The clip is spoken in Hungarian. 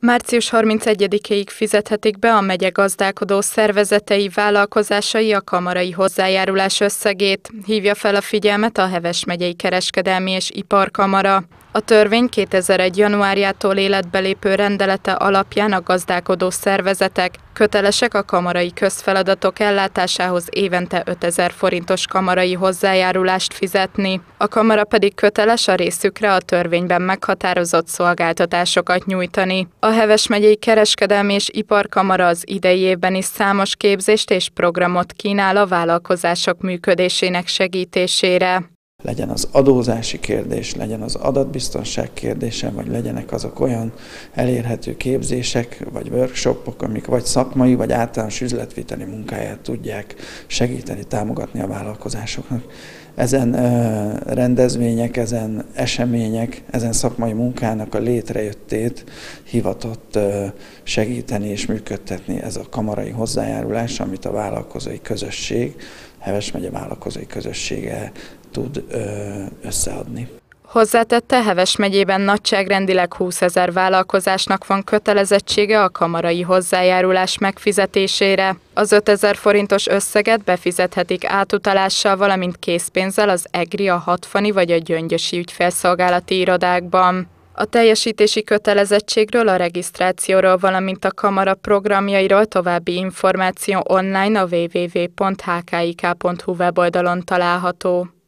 Március 31-ig fizethetik be a megye gazdálkodó szervezetei, vállalkozásai a kamarai hozzájárulás összegét, hívja fel a figyelmet a Heves megyei kereskedelmi és iparkamara. A törvény 2001. januárjától életbe lépő rendelete alapján a gazdálkodó szervezetek kötelesek a kamarai közfeladatok ellátásához évente 5000 forintos kamarai hozzájárulást fizetni. A kamara pedig köteles a részükre a törvényben meghatározott szolgáltatásokat nyújtani. A Heves megyei kereskedelmi és iparkamara az idei évben is számos képzést és programot kínál a vállalkozások működésének segítésére. Legyen az adózási kérdés, legyen az adatbiztonság kérdése, vagy legyenek azok olyan elérhető képzések, vagy workshopok, amik vagy szakmai, vagy általános üzletviteli munkáját tudják segíteni, támogatni a vállalkozásoknak. Ezen rendezvények, ezen események, ezen szakmai munkának a létrejöttét hivatott segíteni és működtetni ez a kamarai hozzájárulás, amit a vállalkozói közösség, Heves megye vállalkozói közössége tud összeadni. Hozzátette, Heves megyében nagyságrendileg 20 000 vállalkozásnak van kötelezettsége a kamarai hozzájárulás megfizetésére. Az 5000 forintos összeget befizethetik átutalással, valamint készpénzzel az EGRI, a Hatfani vagy a Gyöngyösi ügyfélszolgálati irodákban. A teljesítési kötelezettségről, a regisztrációról, valamint a kamara programjairól további információ online a www.hkik.hu weboldalon található.